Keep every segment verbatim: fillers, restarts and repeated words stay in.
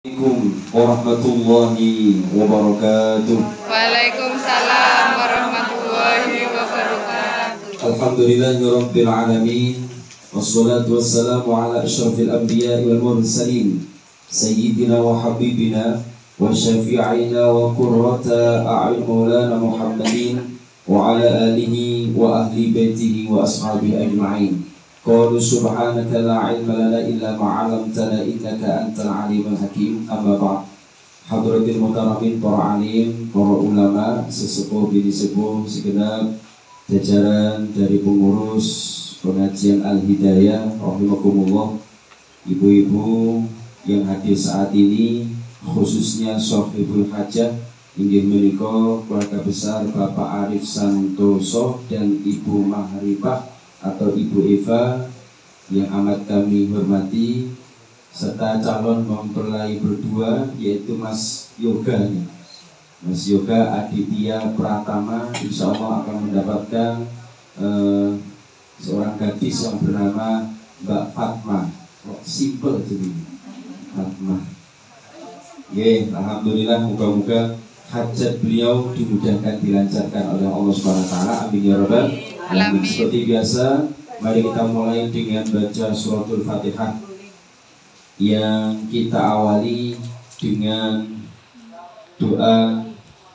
Assalamualaikum warahmatullahi wabarakatuh. Waalaikumsalam warahmatullahi wabarakatuh. Alhamdulillahirabbil alamin. Wassalatu wassalamu ala asyrafil anbiya'i wal mursalin sayyidina wa habibina wa syafi'ina wa qurrata a'yun maulana Muhammadin wa ala alihi wa ahli baitihi wa ashabihi ajma'in. Qalu subhanaka la ilma lana illa ma 'allamtana innaka antal alimul hakim. Amma ba'd. Hadratil muhtaramin, para alim, para ulama, sesepuh bini sepuh, segenap jajaran dari pengurus pengajian Al-Hidayah rahimakumullah, ibu-ibu yang hadir saat ini, khususnya Shofibul Hajah inggih menika keluarga besar Bapak Arif Santoso dan Ibu Mahrifah atau Ibu Eva yang amat kami hormati, serta calon mempelai berdua yaitu Mas Yoga, Mas Yoga Aditya Pratama, insya Allah akan mendapatkan eh, seorang gadis yang bernama Mbak Fatma. Oh, simple jadi Fatma. Ye, alhamdulillah, moga-moga hajat beliau dimudahkan, dilancarkan oleh Allah subhanahu wa taala. Amin ya rabbal alamin. Seperti biasa, mari kita mulai dengan baca suratul Fatihah yang kita awali dengan doa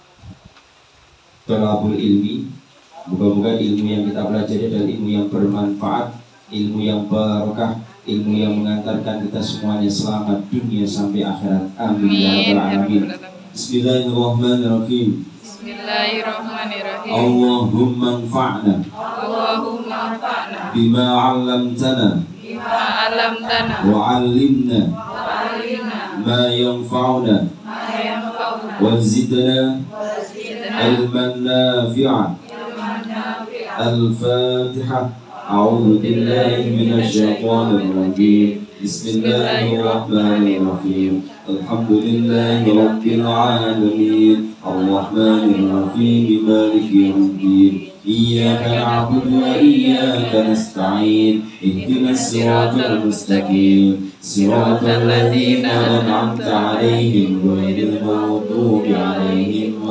thalabul ilmi. Moga-moga ilmu yang kita pelajari adalah ilmu yang bermanfaat, ilmu yang barokah, ilmu yang mengantarkan kita semuanya selamat dunia sampai akhirat. Amin ya rabbal alamin. Bismillahirrahmanirrahim. Bismillahirrahmanirrahim. Allahumma anfa'na Allahumma anfa'na bima 'allamtana bima 'allamtana wa 'allimna wa 'allimna ma yanfa'una ma yanfa'una wa zidna wa zidna ilman nafi'a. ilman nafi'a. Al-Fatihah. A'udzu billahi minasy syaithanir rajim. Bismillahirrahmanirrahim. Alhamdulillahi rabbil alamin. Arrahmanir rahim. Maliki yaumiddin. Iyyaka na'budu wa iyyaka nasta'in. Ihdinas siratal mustaqim. Siratal ladzina an'amta 'alaihim ghairil maghdubi 'alaihim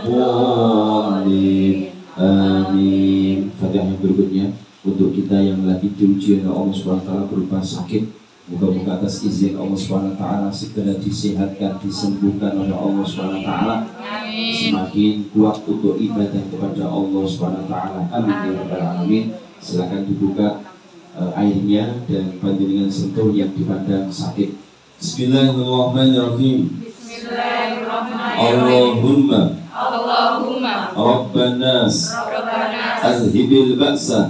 waladdallin. Amin. Fatihah yang berikutnya untuk kita yang lagi diuji oleh Allah subhanahu wa taala berupa sakit, moga-moga atas izin Allah subhanahu wa taala segera disehatkan, disembuhkan oleh Allah subhanahu wa taala. Semakin kuat untuk ibadah kepada Allah subhanahu wa taala. Amin ya rabbal alamin. Silakan dibuka uh, airnya dan bantu dengan sentuh yang dipandang sakit. Bismillahirrahmanirrahim. Bismillahirrahmanirrahim. Allahumma Allahumma Rabban nas Rabbanas azhibil ba'sa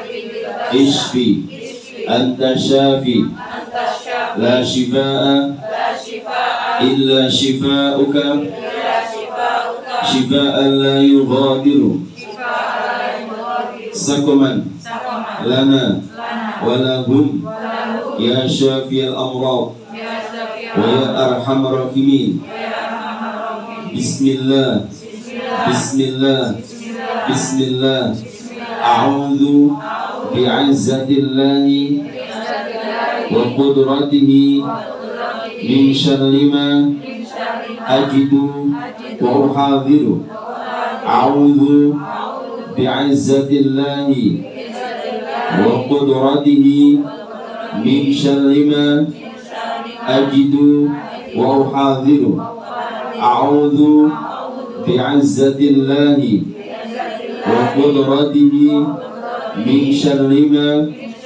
ishfi anta syafi anta syafi la shifaa la shifaa illa shifauka illa shifauka shifaan la yughadiru shifaan la yughadiru saqaman saqaman lana lana wa lahum wa lahum ya syafiyal amrad ya safiya wa ya arhamar rahimin. ya arhamar rahimin. Bismillah Bismillah Bismillah Bismillah. A'udzu bi'izzatillahi wa qudratihi min syarri ma ajidu wa uhadhiru. A'udzu bi'izzatillahi wa qudratihi min syarri ma ajidu wa uhadhiru. A'udzu bi'izzatillahi wa qudratihi min syarri ma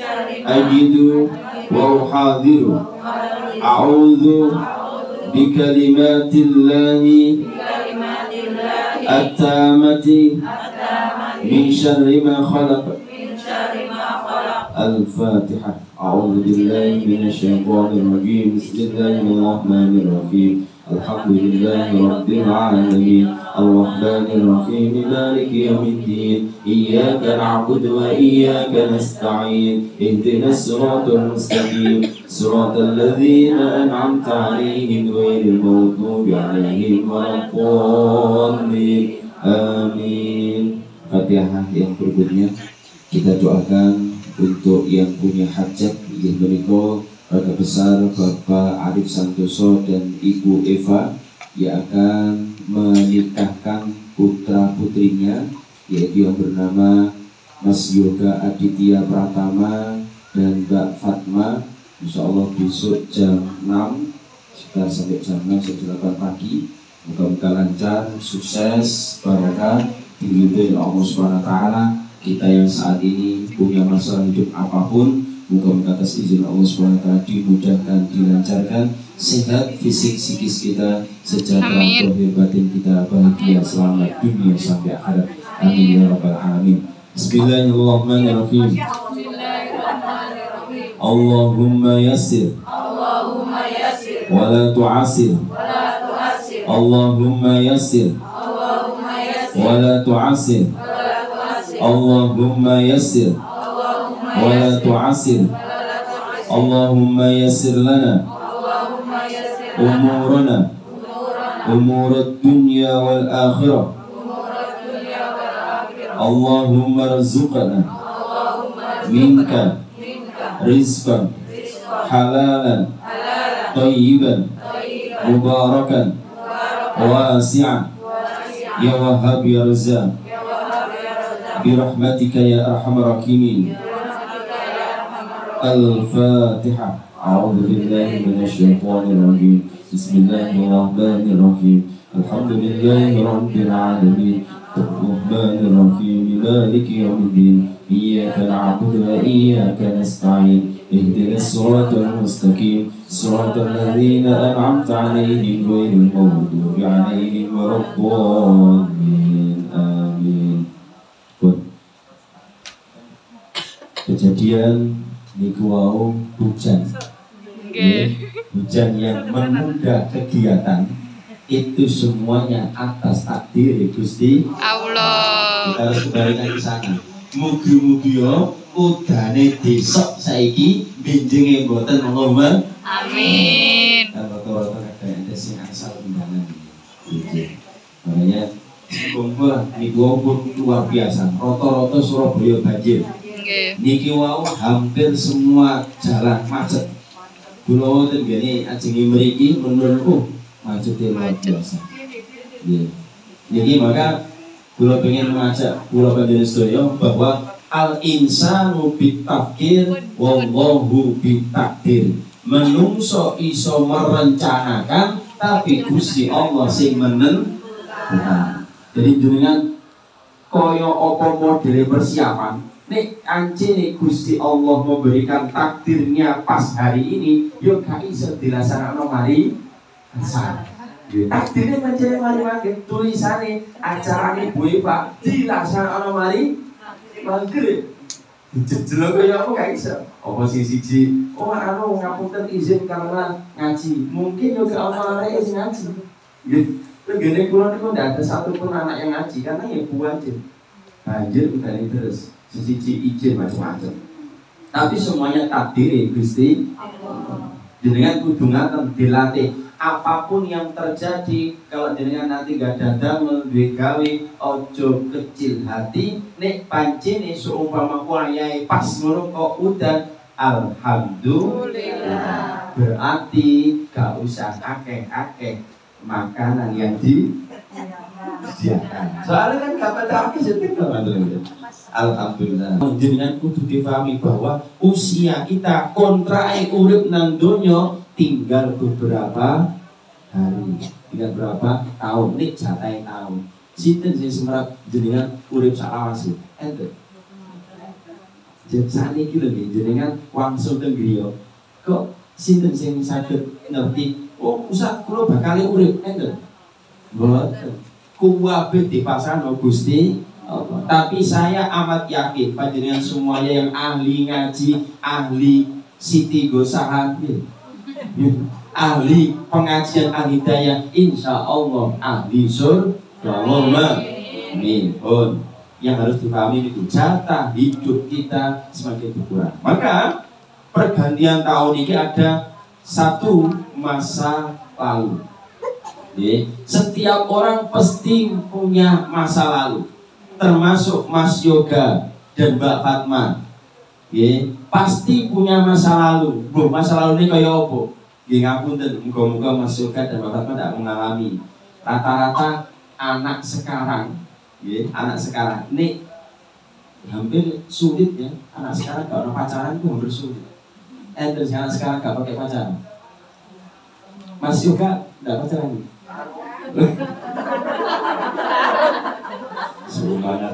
ajidu wa uhadhiru. A'udzu bikalimatillahi at-tammati min syarri ma khalaq. Al-Fatihah. A'udzu billahi minasy syaithanir rajim. Bismillahirrahmanirrahim. Alhamdulillahi rabbil alamin. Arrahmanir rahim. Maliki yaumiddin. Iyyaka na'budu wa iyyaka nasta'in. Ihdinas siratal mustaqim. Siratal ladzina an'amta 'alaihim ghairil maghdubi 'alaihim waladdallin. Amin. Fatihah yang berikutnya kita doakan untuk yang punya hajat, ingin menikah Keluarga besar Bapak Arif Santoso dan Ibu Eva yang akan menikahkan putra putrinya, yaitu yang bernama Mas Yoga Aditya Pratama dan Mbak Fatma. Insya Allah besok jam enam sekitar sampai jam enam sampai delapan pagi. Moga-moga lancar, sukses, barokah, diridhoi Allah Subhanahu wa taala. Kita yang saat ini punya masalah hidup apapun, moga-moga atas izin Allah Subhanahu wa taala dimudahkan, dilancarkan, sehat fisik psikis kita, sejahtera zahir batin kita, bahagia selamat dunia sampai akhirat. Amin ya rabbal alamin. Bismillahirrahmanirrahim. Allahumma yassir, Allahumma yassir, wala tu'asir. wala tu'assir, Allahumma yassir, Allahumma yassir, wala tu'asir. wala tu'assir, Allahumma yassir, Allahumma wala yassir, tu'asir. wala tu'assir, Allahumma yassir lana Allahumma yassir umurana, umurana, umurad dunya wal akhirah. umurad dunya wal akhirah. Allahumma rzuqna Allahumma minka minka rizqan rizqan halalan halalan tayyiban thayyiban mubarakan mubarakan wasi'an wasi'an ya wahhab ya razzaq ya wahhab ya razzaq birahmatika ya arhamar rahimin. birahmatika ya arhamar rahimin. Al-Fatihah. A'udzu billahi minasyaitonir rajim. Bismillahirrahmanirrahim. Alhamdulillahi rabbil alamin. Ar-Rahmanir Rahim. Maliki yaumiddin. Iyyaka na'budu wa iyyaka nasta'in. Ihdinas siratal mustaqim. Siratal ladzina an'amta 'alaihim ghairil maghdubi 'alaihim waladdallin. Amin. Kejadian niku wau hujan. Ya, hujan yang menunda kegiatan itu semuanya atas takdir Gusti Allah. Kita harus kembalikan ke sana. Mugi-mugi yo udane besok saiki benjenge mboten monggo. Amin. Dan rata-rata kadang ada sing asal undangan. Gitu. Makanya kumpul niku pun luar biasa. Rata-rata Surabaya banjir. Nggih. Niki wau hampir semua jalan macet. Kula wonten gene ajenge mriki menurutku macetnya luar biasa. Nggih. Niki maka kula pengen mengajak kula panjenengan sedaya bahwa al insanu bitafkir wallahu bitakdir. Menungso iso merencanakan tapi Gusti Allah sing menentukan. Jadi jenengan kaya apa modele persiapan nek anjene Gusti Allah memberikan takdirnya pas hari ini, yo gak iso dilaksanakan mari asal. Takdirnya pancen mari mangke tulisane acarane Bu Eva dilaksanakan mari mangke. Dijejel kaya apa gak iso. Apa sing siji, oh anu ngapunten izin karena ngaji. Mungkin yo gak ono arek sing ngaji. Nggih. Tegene kula niku ndak ada satupun anak yang ngaji karena ya Bu aja. Banjir udane terus. Sisi izin macam-macam, tapi semuanya takdir Gusti. Dengan kudu ngaten dilatih apapun yang terjadi. Kalau dengan nanti gak ada damel duwe gawe, ojo kecil hati. Nek pancene seumpama kuayai pas ngono kok udan, alhamdulillah. Berarti gak usah akeh-akeh makanan yang disediakan. Soalnya kan gak pada akeh seperti alhamdulillah. Jenengan kudu difahami bahwa usia kita kontrae urip nang donya tinggal beberapa hari, tinggal berapa tahun. Nek jatahe tahun. Sinten sing semerap jenengan urip salawase? Enten. Jen saniki lho jenengan wangsul teng griya. Kok sinten sing saged ngerti? Oh, usah kula bakal urip enten. Mboten. Kuwabe dipasangno Gusti Allah. Tapi saya amat yakin panjenengan semuanya yang ahli ngaji, ahli siti gosahan, ahli pengajian, ahli daya, insya Allah ahli surga. Amin. Yang harus dipahami itu jatah hidup kita semakin berkurang. Maka pergantian tahun ini ada satu masa lalu. Setiap orang pasti punya masa lalu. Termasuk Mas Yoga dan Mbak Fatma. Ye, pasti punya masa lalu. Bu, masa lalu ini kaya apa? Nggih ngapunten, muga-muga Mas Yoga dan Bapak tidak mengalami. Rata-rata anak sekarang, nggih, anak sekarang ini hampir sulit ya. Anak sekarang kalau pacaran itu hampir sulit. Eh terus anak sekarang gak pakai pacaran. Mas Yoga enggak pacaran. Semangat.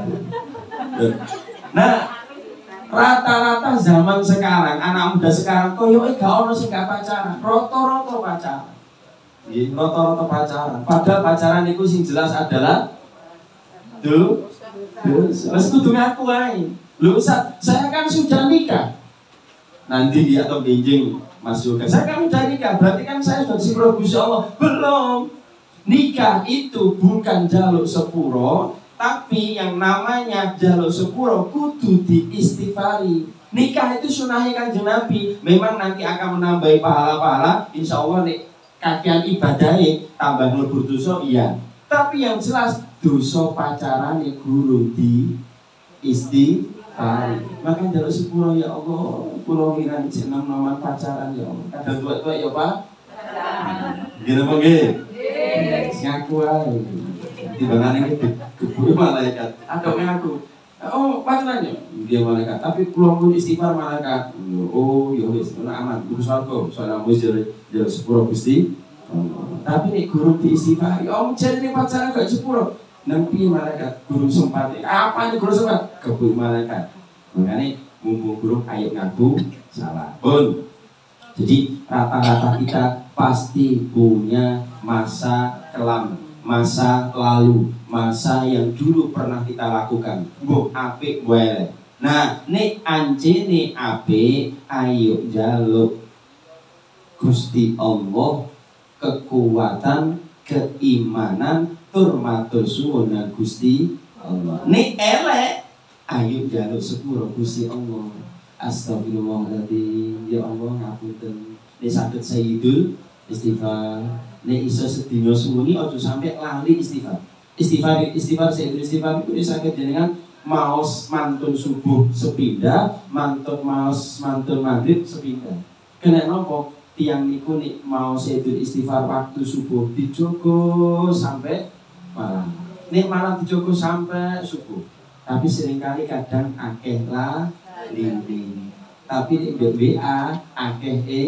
Nah, rata-rata zaman sekarang anak muda sekarang koyo gak ono sing gak pacaran, rata-rata pacaran. Nggih, rata-rata pacaran. Padahal pacaran itu sing jelas adalah tuh Mas kudu ngaku ae. Lho, saya kan sudah nikah. Nanti dia atau benjing Mas Yoga. Saya kan sudah nikah, berarti kan saya sudah sepuro Gusti Allah. Belum. Nikah itu bukan jaluk sepuro, tapi yang namanya jaluk sepuro kudu diistighfari. Nikah itu sunahnya Kanjeng Nabi. Memang nanti akan menambah pahala-pahala. Insya Allah nek kakean ibadahnya tambah nglebur dosa iya. Tapi yang jelas dosa pacaran yang guru di istighfar. Maka jaluk sepuro ya Allah. Kulo miran jeneng noman pacaran ya Allah. Kadang tua-tua ya Pak. Gini apa nggih? Ngaku ae. Timbangane iki keburu malaikat. Adok ngaku. Oh, pacaran ya. Dia malaikat. Tapi kulo pun istighfar malaikat. Oh, ya wis ana aman. Kudu swarga. Soalnya wis jaluk sepuro Gusti. Tapi nek guru di istighfar, ya om jadi pacaran gak sepuro. Nempi malaikat guru sempat. Apa nih guru sempat? Keburu malaikat. Makanya mumpung guru ayo ngaku salah pun. Jadi rata-rata kita pasti punya masa kelam, masa lalu, masa yang dulu pernah kita lakukan. Bu apik boleh. Nah, nek anjene apik, ayo jaluk Gusti Allah kekuatan, keimanan, tur matur suwun nang Gusti Allah. Nek elek ayo jaluk sepuro Gusti Allah. Astagfirullahaladzim. Ya Allah ngapunten. Nek saged sayyidul istighfar. Nek iso sedina suwuni aja sampai lali istighfar. Istighfar istighfar sayyidul istighfar itu saged jenengan maos mantun subuh sepindah, mantun maos mantun maghrib sepindah. Kena nopo? Tiang niku nek mau sayyidul istighfar waktu subuh dijogo sampai malam. Nek malam dijogo sampai subuh. Tapi seringkali kadang akeh lah linding. Tapi nek W A akeh e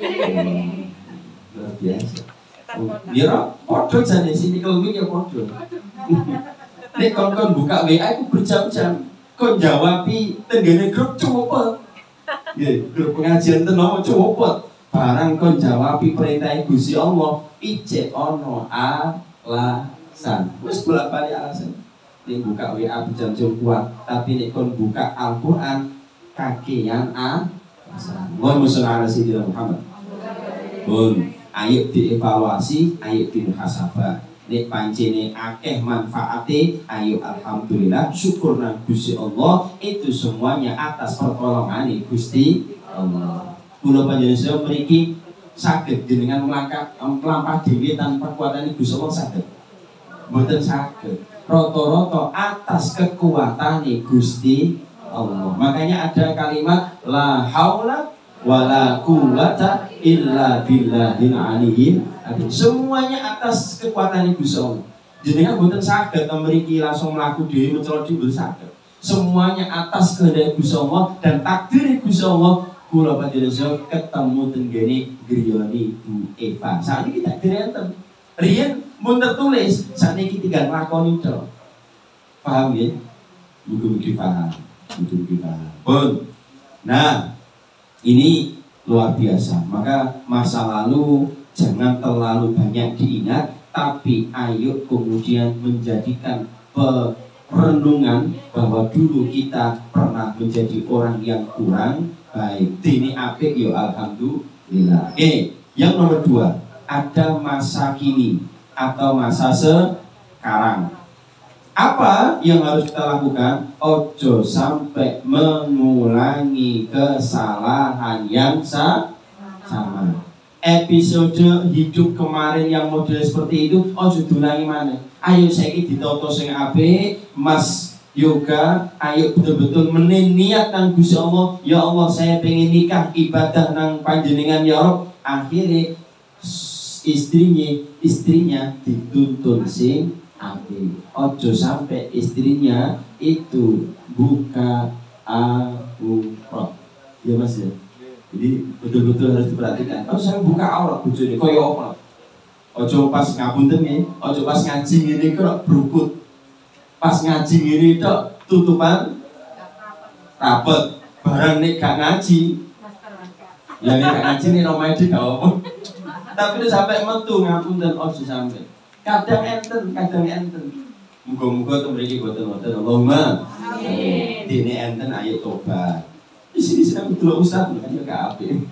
luar biasa. Ya padha jane sini kelmi ya padha. Nek kon-kon buka W A itu berjam-jam. Kon jawabi tenggene grup cepet. Nggih, grup pengajian tenan cepet. Barang kon jawabi perintah Gusti Allah, ijek ono alasan. Wis bolak-balik alasan. Nek buka W A berjam-jam kuat, tapi nek kon buka Al-Qur'an kakean alasan. Mohon musalla ala sayyidina Muhammad. Pun, ayo dievaluasi, ayo dimuhasabah. Nek pancene akeh manfaate, ayo alhamdulillah syukur nang Gusti Allah. Itu semuanya atas pertolongan Gusti Allah. Kula panjenengan mriki saged jenengan melangkah melampah dhewe tanpa kekuatan Gusti Allah saged. Mboten saged. Rata-rata atas kekuatan Gusti Allah. Makanya ada kalimat la haula wala quwwata illa billahil aliyyil azim. Semuanya atas kekuatan Gusti Allah. Jenengan mboten saged mriki langsung mlaku dhewe mencolot dhewe saged. Semuanya atas kehendak Gusti Allah dan takdir Gusti Allah. Kula panjenengan ketemu tenggene griyane Bu Eva. Saat ini kita direnten. Riyen mun tertulis, saat ini tinggal nglakoni tok. Paham ya? Mugi-mugi paham. Mugi-mugi paham. Pun. Nah, ini luar biasa. Maka masa lalu jangan terlalu banyak diingat, tapi ayo kemudian menjadikan perenungan bahwa dulu kita pernah menjadi orang yang kurang baik. Dini apik yo alhamdulillah. Oke, yang nomor dua, ada masa kini atau masa sekarang. Apa yang harus kita lakukan? Ojo sampai mengulangi kesalahan yang sama. Episode hidup kemarin yang model seperti itu, ojo diulangi mana. Ayo saiki ditoto sing apik, Mas yoga, ayo betul-betul meniniat nang Gusti Allah. Ya Allah, saya pengen nikah ibadah nang panjenengan ya Rob. Akhirnya istrinya istrinya dituntun sing apik. Ojo sampai istrinya itu buka aurat. Ya Mas ya. Jadi betul-betul harus diperhatikan. Kalau saya buka aurat bojone koyo apa? Ojo pas ngapunten ya, ojo pas ngaji ngene kok brukut. Pas ngaji ngene tok tutupan rapet. Barang nek gak ngaji. Ya nek gak ngaji nek omahe gak apa. Tapi itu sampai metu ngapunten ojo sampai. Kadang enten, kadang enten. Muga-muga to mriki boten wonten Allahumma amin. Dene enten ayo tobat. Di sini sedang delok ustaz kan ya gak apik.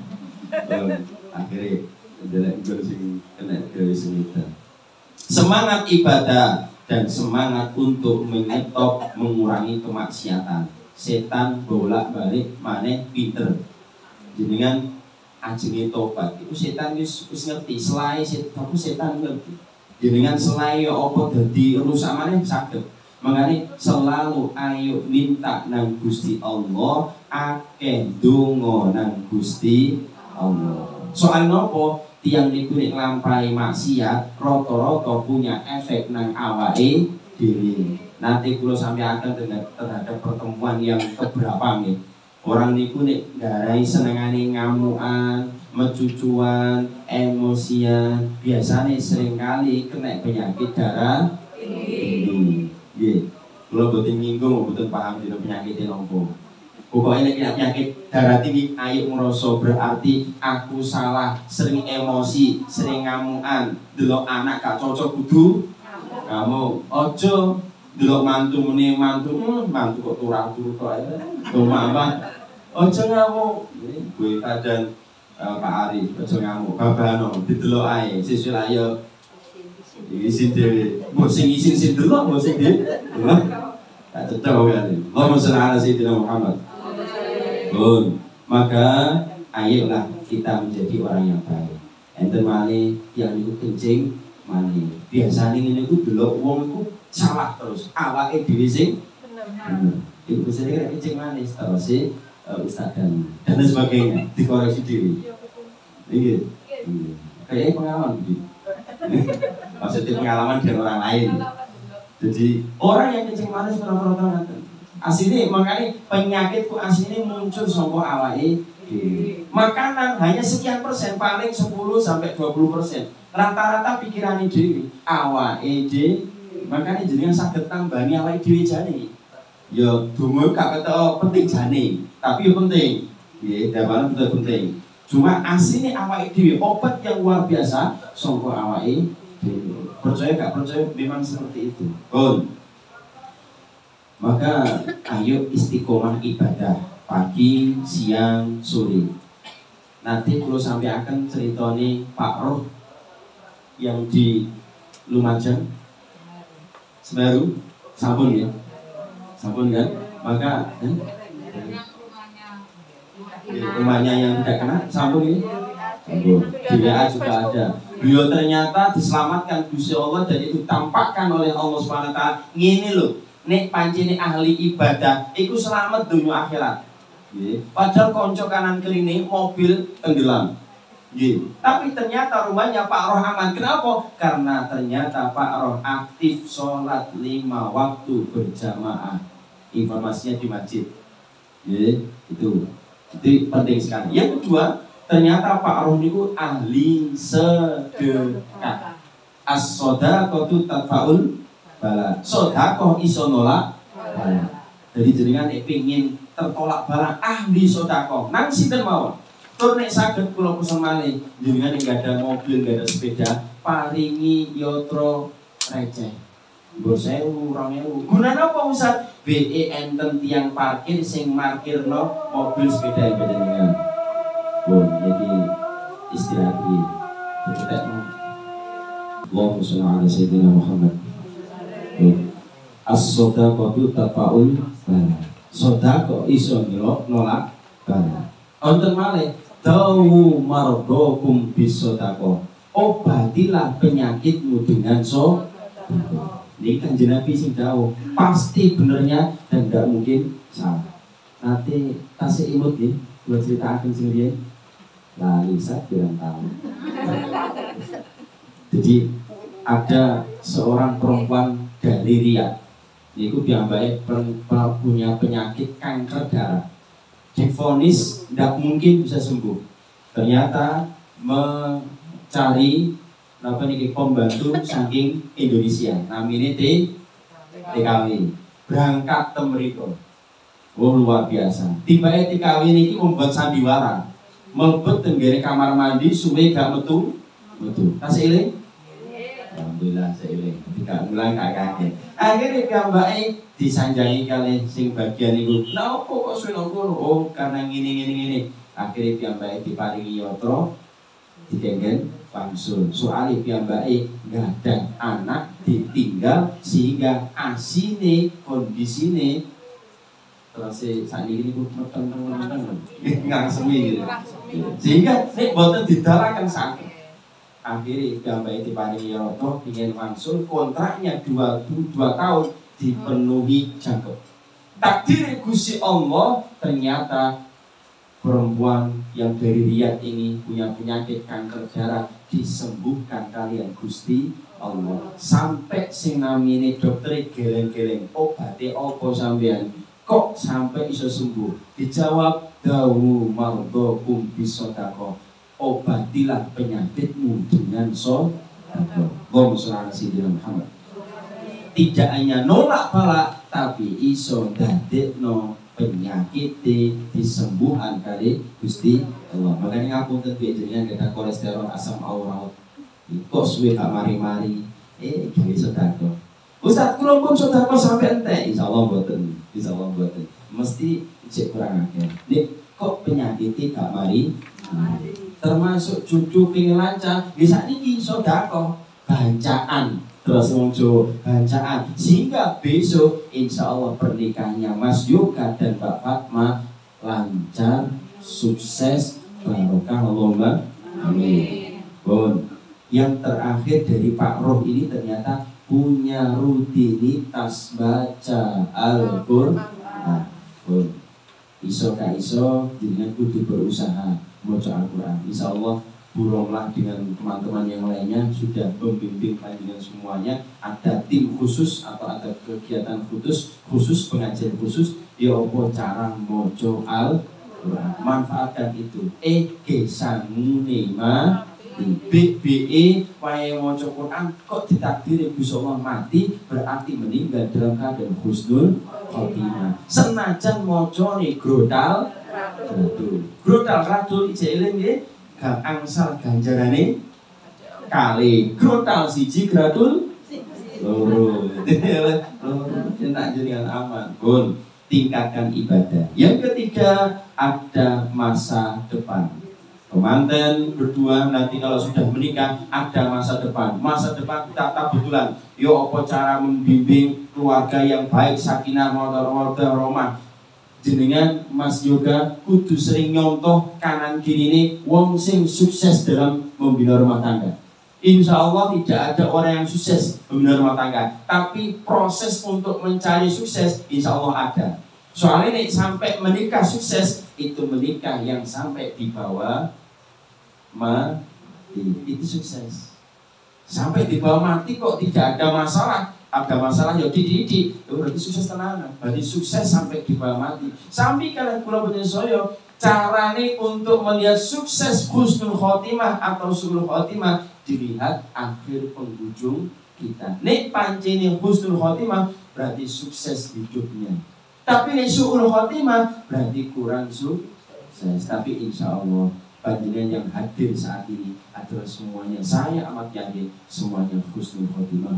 Akhirnya ndelok guru sing kena gawe semita. Semangat ibadah dan semangat untuk menyetop mengurangi kemaksiatan. Setan bolak-balik maneh pinter. Jenengan ajenge tobat. Iku setan wis wis ngerti, selae setan setan ngerti. Jenengan selae apa dadi rusak maneh saged. Makanya selalu ayo minta nang Gusti Allah, akeh donga nang Gusti Allah. Soal nopo tiang niku nek nglampahi maksiat rata-rata punya efek nang awake dhewe. Nanti kula sampeaken terhadap pertemuan yang keberapa nih. Orang niku nek garai senengane ngamukan, mecucuan, emosian, biasanya seringkali kena penyakit darah tinggi. Nggih. Kula boten nyinggung, boten paham dina penyakit nopo. Pokoknya nek penyakit darah tinggi ayo ngrasa berarti aku salah, sering emosi, sering ngamukan, delok anak gak cocok kudu kamu. Ojo delok mantu muni mantu, hmm, mantu kok turah-turah kok ae. Mama. Ojo ngamuk. Kuwi kadang uh, Pak Ari, ojo ngamuk. Babano didelok ae, sesuk ayo isin dhewe. Mbok sing isin sing delok, mbok sing dhewe. Tak cocok kan. Allahumma shalli ala sayyidina Muhammad. Bun, maka ayolah kita menjadi orang yang baik. Enten malih yang niku kencing malih. Biasane ngene iku delok wong iku salah terus. Awake dhewe sing bener. Iku sering kencing manis terus sih uh, Ustaz dan dan sebagainya dikoreksi diri. Iya. Kayak pengalaman gitu. Maksudnya pengalaman dari orang lain. Jadi orang yang kencing manis pernah-pernah ngaten. Aslinya makanya penyakit ku aslinya muncul saka awake dhewe. Makanan hanya sekian persen, paling sepuluh sampai dua puluh persen. Rata-rata pikirane dhewe, awake dhewe. Makanya jenengan saged tambani awake dhewe jane. Ya dungo gak ketok penting jane, tapi ya penting. Nggih, dawane betul penting. Cuma aslinya awake dhewe obat yang luar biasa saka awake dhewe. Percaya gak percaya memang seperti itu. Bon. Maka ayo istiqomah ibadah pagi, siang, sore. Nanti kalau sampai akan ceritoni Pak Roh yang di Lumajang, Semeru, sampun ya, sampun kan? Maka eh? rumahnya yang tidak kena, sampun ya, sampun. Di W A juga ada. Beliau ternyata diselamatkan Gusti Allah dan itu tampakkan oleh Allah subhanahu wa taala. Ngene loh. Nek pancene ahli ibadah iku selamat dunia akhirat. Nggih. Padahal konco kanan kiri mobil tenggelam. Nggih. Tapi ternyata rumahnya Pak Roh aman. Kenapa? Karena ternyata Pak Roh aktif sholat lima waktu berjamaah. Informasinya di masjid. Nggih, itu. Itu penting sekali. Yang kedua, ternyata Pak Roh niku ahli sedekah. As-shadaqatu tadfa'ul bala. Sedekah iso nolak bala. Jadi jenengan nek pengin tertolak bala ahli sedekah. Nang sinten mawon. Tur nek saged kula pesen malih, jenengan nek ada mobil, gak ada sepeda, paringi yatra receh. Mbok sewu, rong ewu. Gunane apa Ustaz? B E enten tiang parkir sing markirno mobil sepeda jenengan. Bon, iki istirahat iki. Ditekno. Allahumma sholli ala sayyidina Muhammad. As-shadaqatu tafa'ul bala. Sedekah iso nolak bala. Wonten malih dawu mardokum bisedekah. Obatilah penyakitmu dengan sedekah. Ini Kanjeng Nabi sing dawuh, pasti benernya dan tidak mungkin salah. Nanti tasih imut ya, buat cerita akan sing riyen. Lali sak pirang tahun. Jadi ada seorang perempuan dari Riyadh. Niku piyambake punya penyakit kanker darah. Divonis tidak mungkin bisa sembuh. Ternyata mencari apa nih pembantu saking Indonesia, namanya T T K W, berangkat ke Meriko. Oh luar biasa. Tiba-tiba T K W ini membuat sandiwara, melebet tenggere kamar mandi, suwe gak metu, metu. Kasih eling? Alhamdulillah seiling. Tidak mulai gak kaget. Akhirnya piyambake disanjangi kali sing bagian itu. Nah, kok kok suwe ngono? Oh, karena gini gini gini. Akhirnya piyambake diparingi yatra, didenggen wangsul. Soalnya piyambake nggak ada anak ditinggal sehingga asine kondisine terus saat ini pun meteng-meteng ngangsemi gitu. Sehingga nek boten didalakan sakit. Akhirnya piyambake diparingi yatra, ingin wangsul, kontraknya dua, dua tahun dipenuhi jangkep. Takdir Gusti Allah ternyata perempuan yang dari Riyadh ini punya penyakit kanker darah disembuhkan kalian Gusti Allah. Sampai sing namine dokter geleng-geleng obate opo sampean kok sampai iso sembuh? Dijawab dawu mardhakum bisodaqah. Obatilah penyakitmu dengan sedekah. Allahumma sholli ala sayyidina Muhammad. Tidak hanya nolak balak tapi iso dadekno penyakit disembuhan kali Gusti Allah. Makanya aku tentu jenengan ada kolesterol asam urat. Kok suwe gak mari-mari eh gawe sedekah. Ustaz kula pun sedekah sampai entek insyaallah mboten. Insyaallah mboten. Mesti cek kurang akeh. Nek kok penyakit gak mari mari. Termasuk cucu pingin lancar, bisa niki sedekah bancaan. Terus muncul bacaan sehingga besok insya Allah pernikahannya Mas Yoga dan Mbak Fatma lancar, sukses, barokah Allahumma amin. Bon. Yang terakhir dari Pak Roh ini ternyata punya rutinitas baca Al-Qur'an. Bon. Iso ka iso dengan kudu berusaha baca Al-Qur'an. Insya Allah burunglah dengan teman-teman yang lainnya sudah membimbing dengan semuanya. Ada tim khusus atau ada kegiatan khusus khusus pengajian khusus ya apa cara mojo Al-Qur'an. Manfaatkan itu. E G sangune mati B B E wae mojo Quran kok ditakdiri Gusti Allah mati berarti meninggal dalam keadaan husnul khotimah. Senajan mojone grodal radul. Grodal radul ijek eling nggih gak angsal ganjarane kali grotal siji gradul loro loro enak jenengan aman pun tingkatkan ibadah. Yang ketiga ada masa depan. Kemanten berdua nanti kalau sudah menikah ada masa depan. Masa depan kita kebetulan yo apa cara membimbing keluarga yang baik sakinah mawaddah warahmah. Jenengan Mas Yoga kudu sering nyontoh kanan kiri ini wong sing sukses dalam membina rumah tangga. Insya Allah tidak ada orang yang sukses membina rumah tangga, tapi proses untuk mencari sukses insya Allah ada. Soalnya nih sampai menikah sukses itu menikah yang sampai di bawah mati itu sukses. Sampai di bawah mati kok tidak ada masalah. Ada masalah ya dididik, itu berarti sukses tenanan. Berarti sukses sampai di bawah mati. Sampai kalian pulau punya soyo, carane untuk melihat sukses husnul khotimah atau su'ul khotimah dilihat akhir penghujung kita. Nek pancene husnul khotimah berarti sukses hidupnya. Tapi nek su'ul khotimah berarti kurang sukses. Tapi insya Allah panjenengan yang hadir saat ini adalah semuanya saya amat yakin semuanya husnul khotimah.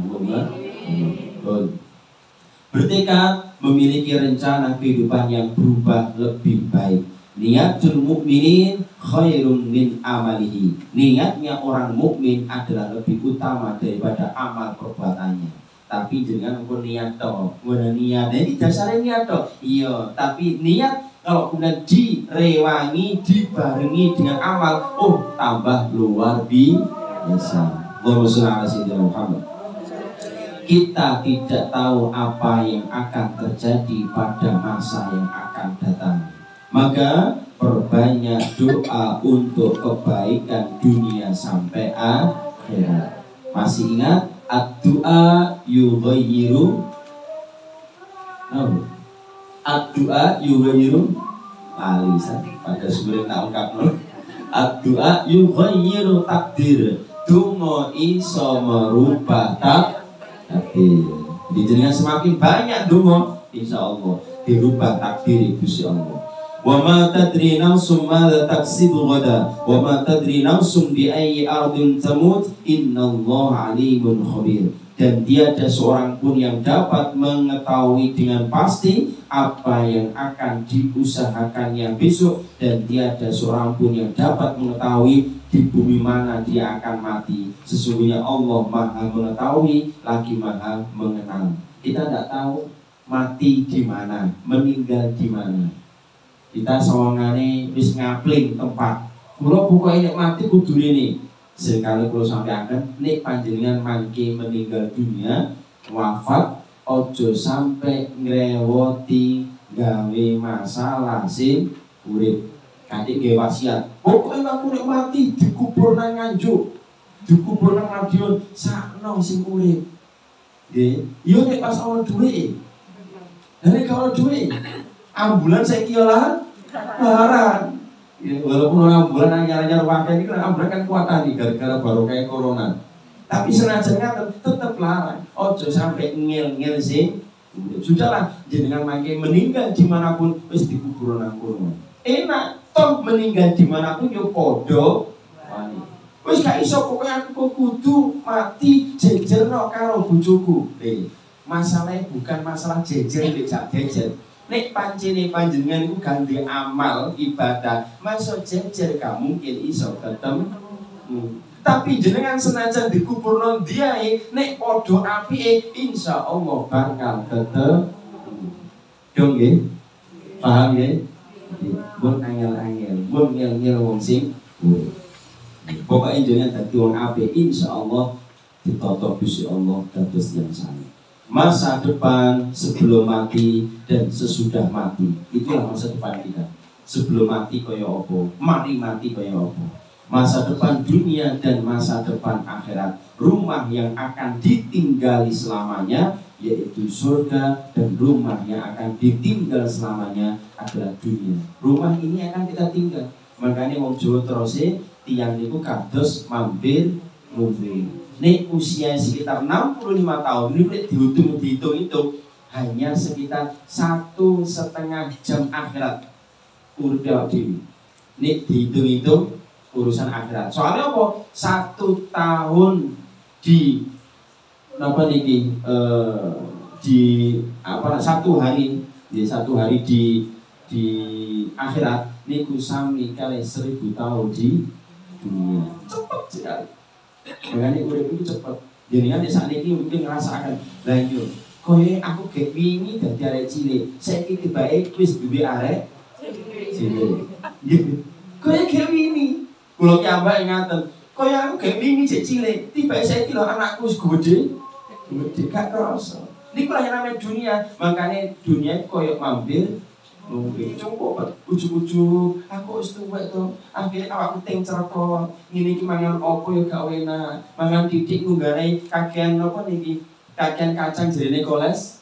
Bertekad memiliki rencana kehidupan yang berubah lebih baik. Niatul mukminin khairun min amalihi. Niatnya orang mukmin adalah lebih utama daripada amal perbuatannya. Tapi jangan pun niat toh, mana niat ini dasarnya niat toh. Iya, tapi niat kalau kemudian direwangi, dibarengi dengan amal, oh tambah luar biasa. Allahumma sholli ala sayyidina Muhammad. kita tidak tahu apa yang akan terjadi pada masa yang akan datang. Maka perbanyak doa untuk kebaikan dunia sampai akhirat. Masih ingat ad-du'a yughayyiru ad-du'a yughayyiru alisan pada sebelum tak ungkapno. Ad-du'a yughayyiru takdir. Donga iso merubah takdir. Jadi dengan semakin banyak donga, insyaallah dirubah takdir Gusti Allah. Wa ma tadri nafsum madza taksibu ghada wa ma tadri nafsum bi ayyi ardin tamut innallaha alimun khabir. Dan tiada seorang pun yang dapat mengetahui dengan pasti apa yang akan diusahakannya besok, dan tiada seorang pun yang dapat mengetahui di bumi mana dia akan mati. Sesungguhnya Allah Maha mengetahui lagi Maha mengenal. Kita tidak tahu mati di mana, meninggal di mana. Kita sawangane wis ngapling tempat. Kula pokoknya mati kudu ini. Sekali kula sampaikan, nek panjenengan mangke meninggal dunia, wafat, ojo sampai ngrewoti gawe masalah sing urip. Kanthi gawe wasiat. Pokoknya aku nek mati dikubur nang Nganjuk, dikubur nang Madiun, sakno sing urip. Nggih, yo nek pas ana duwe. Nek kalau duwe, ambulan saiki lah larang. Ya, walaupun orang ambulan anyar-anyar wakil ini kan ambulan kan kuatan nih gara-gara baru kayak corona. Tapi senajan kan tetap larang. Ojo sampai ngel-ngel sih. Sudahlah, jenengan makin meninggal dimanapun wis dikubur nang kono. Enak, toh meninggal dimanapun yo podo. Wis gak iso pokoknya aku kudu mati jejerno karo bojoku. Eh, masalahnya bukan masalah jejer becak jejer. Nek pancene panjenengan iku ganti amal ibadah, masuk jejer gak mungkin iso ketemu. Hmm. Tapi jenengan senajan dikuburno diae, nek padha apike insyaallah bakal ketemu. Dong nggih? Paham nggih? Mun angel-angel, mun ngel-ngel wong sing pokoknya jenengan dadi wong apik insyaallah ditata Gusti Allah dados yang saleh. Masa depan sebelum mati dan sesudah mati, itulah masa depan kita. Sebelum mati kaya apa, mari mati kaya apa. Masa depan dunia dan masa depan akhirat. Rumah yang akan ditinggali selamanya yaitu surga, dan rumah yang akan ditinggal selamanya adalah dunia. Rumah ini akan kita tinggal. Makanya wong Jawa terus tiang niku kados mampir mungkin. Nih usia sekitar enam puluh lima tahun ini dihitung dihitung itu hanya sekitar satu setengah jam akhirat urip awak dhewe. Nih dihitung itu urusan akhirat. Soalnya apa? Satu tahun di apa niki eh, di apa satu hari di satu hari di di akhirat niku sami kali seribu tahun di dunia. Cepat sekali. Makanya urip itu cepet. Jadi kan saat ini mungkin ngerasakan lanjut. Koye aku gak wingi dadi arek cilik. Saiki tibake wis duwe arek cilik. Gitu. Koye gak wingi. Kula ki ambake ngaten. Koye aku gak wingi jek cilik. Tibake saiki lho anakku wis gedhe. Gedhe gak krasa. Niku lah namanya dunia. Makanya dunia koyo mampir mungkin cukup ujuk-ujuk aku wis tuwek to akhire awakku teng cerita ngene iki mangan opo ya gak enak mangan titik ngunggane kakean apa niki kakean kacang jerene koles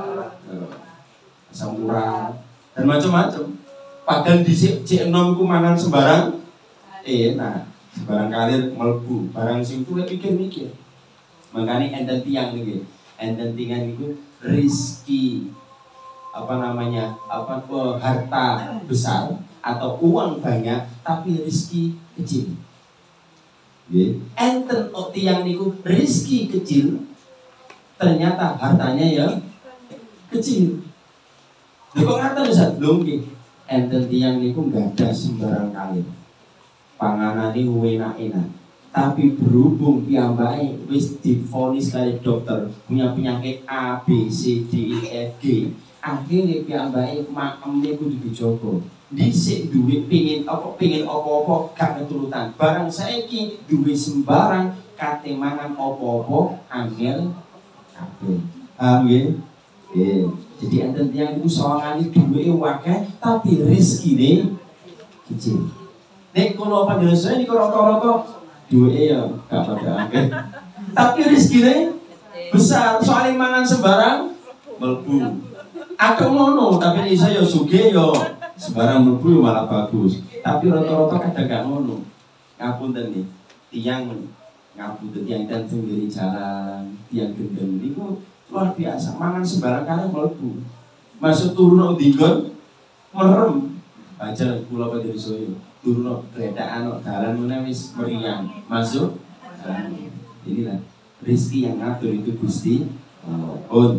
asam urat dan macam-macam padahal dhisik cek enom ku mangan sembarang enak sembarang kalir mlebu barang sing tuwek mikir-mikir makane enten tiyang niki enten tiyang niku rezeki apa namanya apa oh, harta besar atau uang banyak tapi rezeki kecil. Yeah. Enten tiang niku rezeki kecil ternyata hartanya ya kecil. Lha kok ngaten Ustaz? Lho nggih. Enten tiang niku enggak ada sembarang kali. Panganane enak-enak. Tapi berhubung piyambake wis divonis kali dokter punya penyakit A B C D E F G. Akhirnya piyambake makemne kudu dijaga. Dhisik duwe pengin apa pengin apa-apa gak keturutan. Barang saiki duwe sembarang kate mangan apa-apa angel kabeh. Paham nggih? Nggih. Jadi enten tiyang iku sawangane duweke akeh tapi rezekine kecil. Nek kula panjenengan saya niku rata-rata duweke ya gak pada akeh. Tapi rezekine besar, soalnya mangan sembarang mlebu. Aku ngono, tapi iso ya sugih ya sembarang mlebu malah bagus. Tapi rata-rata kadang gak ngono. Ngapunten nih, tiang ngapunten tiang dan tenggiri jalan, tiang gendeng niku luar biasa, mangan sembarang kali mlebu. Masuk turun dinggon merem. Aja kula panjenengan saya turun kereta kok dalan meneh wis meriang. Masuk jalan. Inilah rezeki yang ngatur itu Gusti Allah.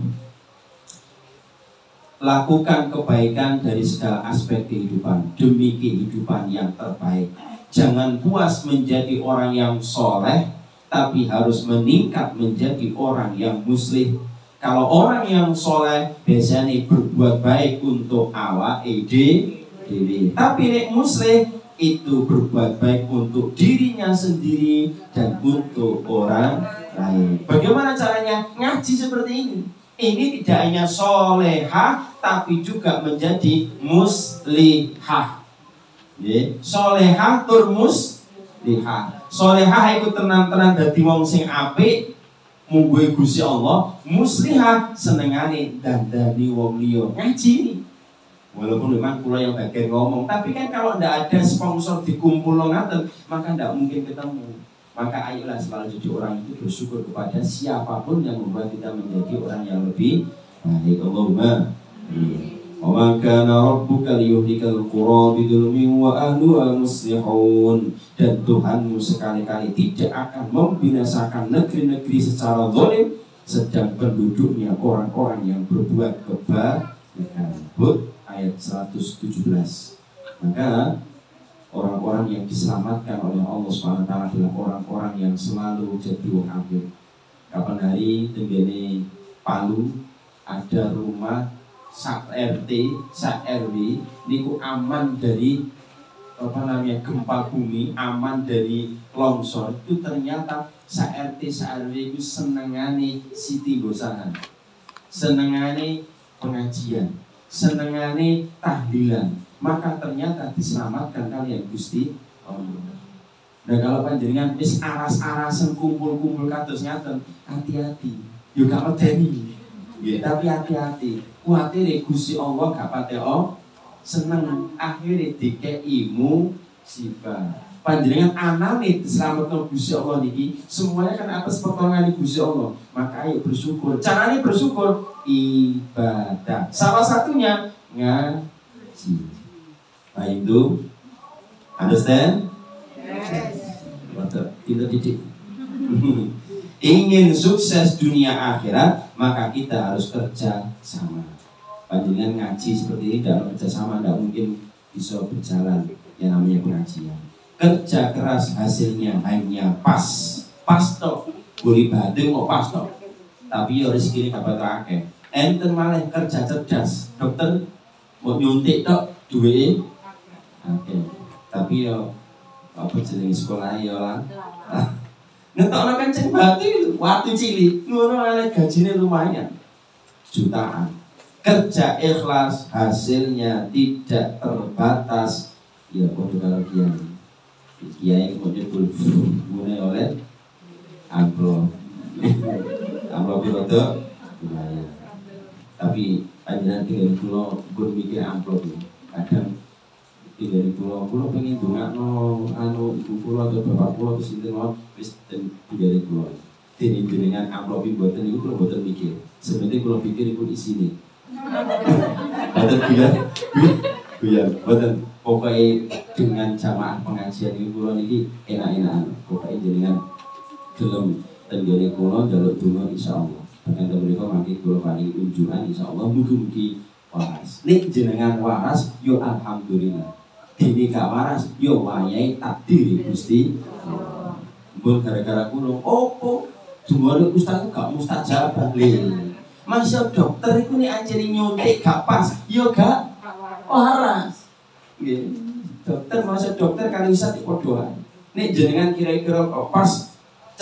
Lakukan kebaikan dari segala aspek kehidupan demi kehidupan yang terbaik. Jangan puas menjadi orang yang soleh, tapi harus meningkat menjadi orang yang muslim. Kalau orang yang soleh biasanya berbuat baik untuk awak ede dewi. Tapi nek muslim itu berbuat baik untuk dirinya sendiri dan untuk orang lain. Bagaimana caranya? Ngaji seperti ini. Ini tidak hanya solehah, tapi juga menjadi muslihah. Yeah. Solehah tur muslihah. Solehah itu tenan-tenan dadi wong sing apik, mungguhe Gusti Allah. Muslihah senengane dandani wong liya. Ngaji. Walaupun memang kula yang bagian ngomong, tapi kan kalau tidak ada sponsor dikumpul ngaten, maka tidak mungkin ketemu. Maka ayolah selalu jadi orang itu bersyukur kepada siapapun yang membuat kita menjadi orang yang lebih baik. Allahumma wa ma kana rabbuka liyuhlikal qura bidzulmin wa ahluha muslihun. Dan Tuhanmu sekali-kali tidak akan membinasakan negeri-negeri secara zalim sedang penduduknya orang-orang yang berbuat kebaikan. Hud ayat seratus tujuh belas. Maka orang-orang yang diselamatkan oleh Allah subhanahu wa taala adalah orang-orang yang selalu jadi wong apik. Kapan hari tenggene Palu ada rumah sak R T, sak R W niku aman dari apa namanya gempa bumi, aman dari longsor. Itu ternyata sak R T, sak R W itu senengane siti gosahan, senengane pengajian, senengane tahlilan. Maka ternyata diselamatkan kalian Gusti Allah. Nah kalau panjenengan wis aras-arasen kumpul-kumpul kados ngaten, hati-hati. Yo gak medeni. Nggih, tapi hati-hati. Kuwatire Gusti Allah gak pateo seneng akhire dikeki musibah. Panjenengan anane diselametkan Gusti Allah niki, semuanya kan atas pertolongan Gusti Allah. Maka ayo bersyukur. Caranya bersyukur ibadah. Salah satunya ngaji. Nah itu, understand? Yes. Kita didik. Ingin sukses dunia akhirat, maka kita harus kerja sama. Panjenengan ngaji seperti ini dalam kerja sama tidak mungkin bisa berjalan yang namanya pengajian. Kerja keras hasilnya hanya pas, pas toh. Boleh badeng mau pas toh. Tapi ya rezeki ini kabar terakhir. Enten malah kerja cerdas. Dokter mau nyuntik toh duwe. Oke, okay. Tapi yo apa jenenge sekolah ya lah. Ngetokno kenceng bati waktu cilik, ngono ana gajine lumayan. Jutaan. Kerja ikhlas hasilnya tidak terbatas. Ya padha karo kiai. Kiai kok nyebul ngene oleh amplop. Amplop itu lumayan. Tapi panjenengan tinggal kula pun mikir amplop iki. Kadang dari pulau pulau pengen dongakno anu ibu pulau atau bapak pulau terus itu mau wis dari pulau ini dengan amplop buatan itu pulau buatan mikir sebenarnya pulau pikir itu isine buatan biar biar buatan pokoknya dengan jamaah pengajian ini pulau ini enak-enakan pokoknya dengan gelem tenggene pulau jaluk donga insyaallah bahkan mereka mangke pulau paling unjukan insyaallah mugi-mugi waras nek jenengan waras yo alhamdulillah. Dini gak waras, yo wayai takdir Gusti. Mbon gara-gara kulo, opo? Jumare ustaz gak mustajab le. Masa dokter iku nek anjene nyuntik gak pas, yo gak waras. Nggih. Dokter masa dokter kan bisa dipodohan. Nek jenengan kira-kira pas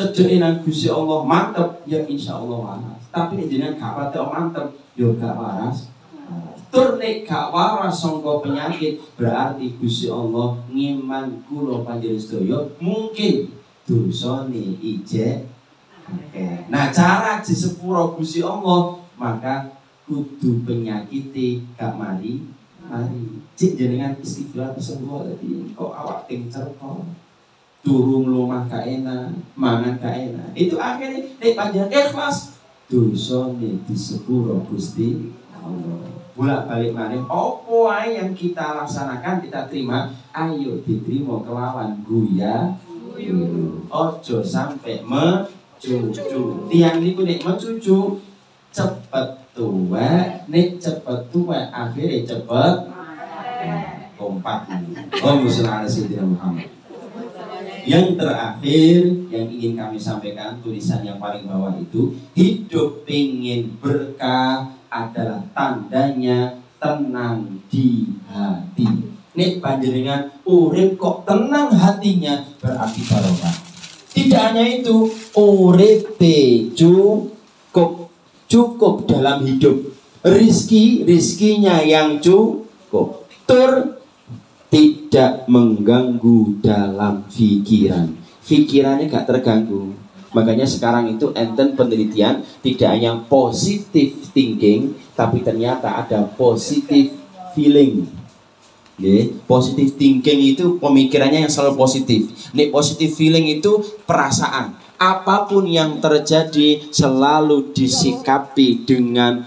cedeke nang Gusti Allah mantep ya insyaallah waras. Tapi nek jenengan gak patek mantep yo gak waras. Tur nek gak waras sangka penyakit berarti Gusti Allah ngiman kula panjenengan sedaya mungkin dosane ijek. Okay. Nah cara disepuro Gusti Allah maka kudu penyakite gak mari mari. Cik jenengan istighfar semua tadi kok awak ting cerko. Turung lumah gak enak, mangan gak enak. Itu akhirnya nek panjenengan ikhlas dosane disepuro Gusti Allah. Bolak-balik maneh apa wae yang kita laksanakan kita terima, ayo diterima kelawan guya guyu. Ojo sampai mecucu. Tiang niku nek mecucu cepet tua, nek cepet tua akhirnya cepet kompak. Oh musyawarah Sayyidina Muhammad. Yang terakhir yang ingin kami sampaikan tulisan yang paling bawah itu hidup ingin berkah adalah tandanya tenang di hati. Nek panjenengan urip kok tenang hatinya berarti barokah. Tidak hanya itu, urip cukup cukup dalam hidup. Rizki rizkinya yang cukup. Tur tidak mengganggu dalam pikiran. Pikirannya gak terganggu. Makanya sekarang itu enten penelitian tidak hanya positive thinking, tapi ternyata ada positive feeling. Okay. Positive thinking itu pemikirannya yang selalu positif. Nih positive feeling itu perasaan. Apapun yang terjadi selalu disikapi dengan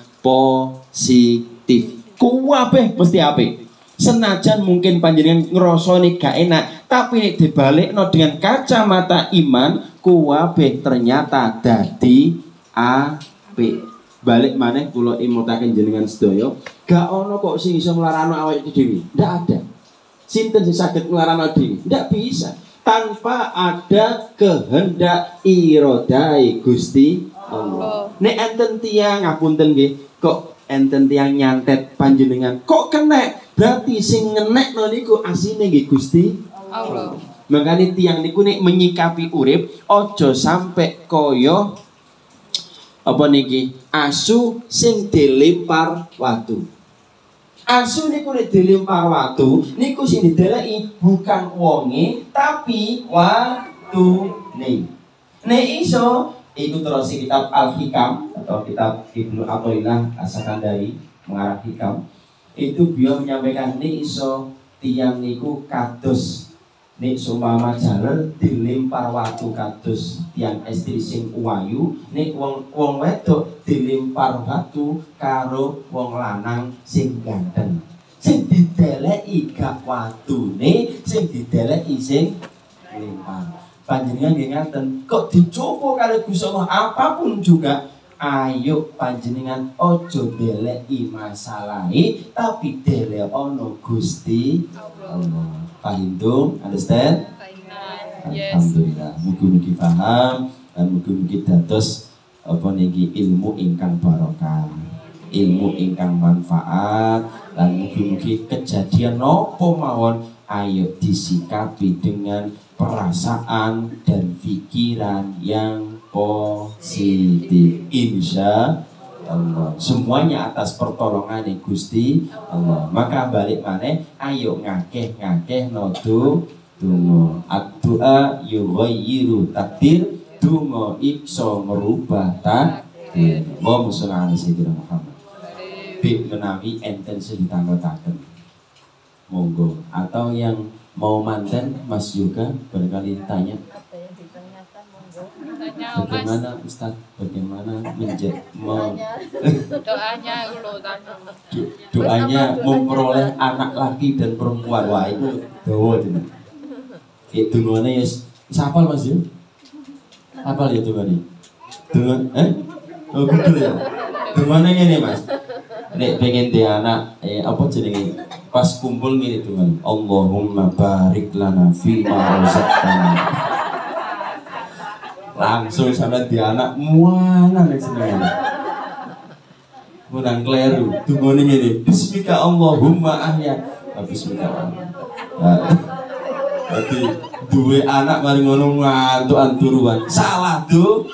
positif. Kuwabe mesti apik. Senajan mungkin panjenengan ngrasane gak enak, tapi nek dibalekno dengan kacamata iman, kuwabe ternyata dadi apik. Balik maneh kula imutaken jenengan sedaya, gak ono kok sing iso nglarano awake dhewe. Ndak ada. Sinten sing saged nglarano dhewe? Ndak bisa. Tanpa ada kehendak irodai Gusti Allah. Nek enten tiyang ngapunten nggih, kok enten tiyang nyantet panjenengan, kok kena? Berarti sing ngenekno niku asine nggih Gusti Allah. Makane tiyang niku nek menyikapi urip aja sampai kaya apa niki asu sing dilempar watu. Asu niku nek dilempar watu niku sing dideleki bukan wonge tapi watune. Nek iso iku terus kitab Al-Hikam atau kitab Ibnu Athaillah As-Sakandari mengarah hikam. Itu beliau menyampaikan nih iso tiang niku kados nih sumama jaler dilempar watu kados tiang estri sing uwayu nih wong wong wedok dilempar watu karo wong lanang sing ganteng sing dideleki gak watune sing dideleki sing lempar. Panjenengan nggih ngaten kok dicoba kali Gusti Allah apapun juga. Ayo panjenengan ojo deleki masalahe tapi delek ono Gusti Allah. Paham dong? Understand? Yes. Alhamdulillah. Mugi-mugi paham dan mugi-mugi dados apa niki ilmu ingkang barokah, ilmu ingkang manfaat dan mugi-mugi kejadian nopo mawon ayo disikapi dengan perasaan dan pikiran yang positif, insya Allah. Semuanya atas pertolongan Gusti Allah. Maka balik maneh, ayo ngakeh ngakeh nodo dungo. Ad-du'a yughayyiru takdir. Dungo iso merubah takdir. Allahumma sholli ala sayyidina Muhammad. Bik menawi enten sing ditanggotaken. Monggo. Atau yang mau manten Mas Yoga barangkali tanya. Bagaimana Ustaz? Bagaimana menjadi mau doanya lo tanya. doanya memperoleh anak laki dan perempuan. Wah itu dawa itu. Itu mana ya? Siapa Mas Yo? Apa ya tuh ini? Dengan eh? Oh betul ya. Gimana ini Mas? Nek pengen dia anak eh apa jenenge? Pas kumpul ngene dengan Allahumma barik lana fi ma razaqtana. Langsung sampai di anak muana nek seneng. Murang kleru, tunggu ning ngene. Bismika Allahumma ahya. Bismika. Berarti duwe anak mari ngono ngantuk turuan. Salah tuh.